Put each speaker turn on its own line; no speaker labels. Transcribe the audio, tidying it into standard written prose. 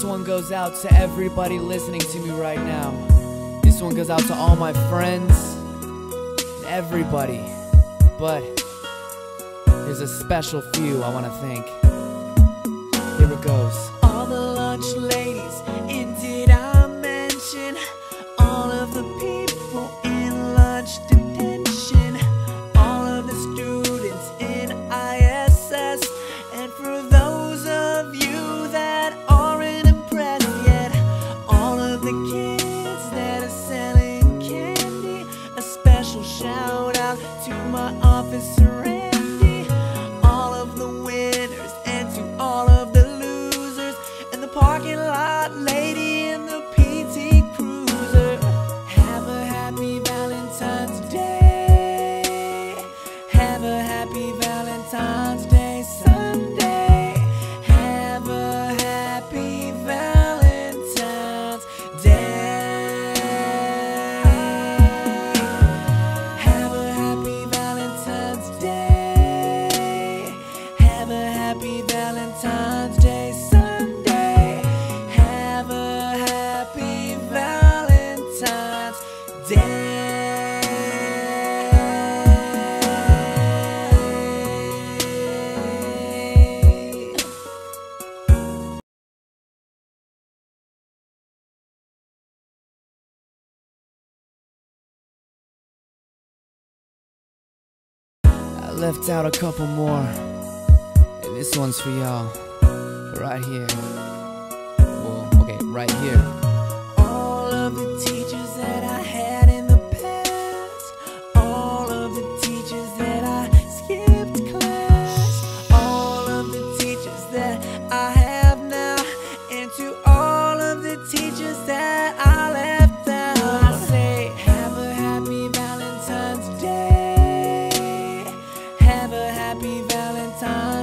one goes out to everybody listening to me right now. This one goes out to all my friends and everybody. But there's a special few I want to thank. Here it goes.
All the lunch ladies, and did I mention all of the people in lunch detention, all of the students in ISS, and for those of you that aren't impressed yet, all of the kids that are selling candy, a special shout out to my officer Andy, all of the winners and to all of the losers, and the parking lot lady in the PT Cruiser. Have a happy Valentine's Day. Have a happy Valentine's Day Sunday. Have a happy Valentine's Day. Have a happy Valentine's Day. Have a happy Valentine's Day Sunday. Have a happy Valentine's Day.
I left out a couple more, and this one's for y'all. Right here. Well, okay, right here.
All of the teachers that I had in the past, all of the teachers that I skipped class, all of the teachers that I have now, and to all of the teachers that I left out, I say, have a happy Valentine's Day. Have a happy Valentine's